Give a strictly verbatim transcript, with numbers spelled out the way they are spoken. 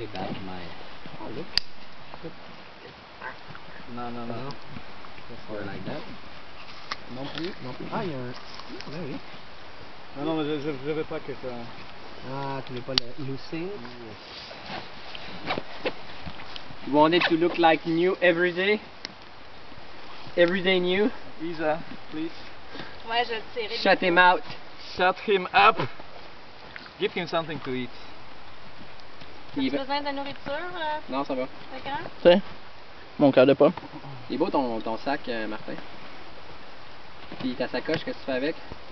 take that, my... Oh, look. Non, non, non. non. Or like that. Non plus. Non plus. Ah, il y a un... Ah, oui. Non, non, mais je, je, je veux pas que ça... Ah, tu veux pas le lousser? You want it to look like new every day? Every day new? Isa, please. Ouais, je le tirais. Shut him out. Shut him up. Give him something to eat. As-tu besoin de nourriture, euh, Non, ça va. le grand? Tiens, mon cœur de pomme. Il est beau ton, ton sac, euh, Martin. Puis ta sacoche, qu'est-ce que tu fais avec?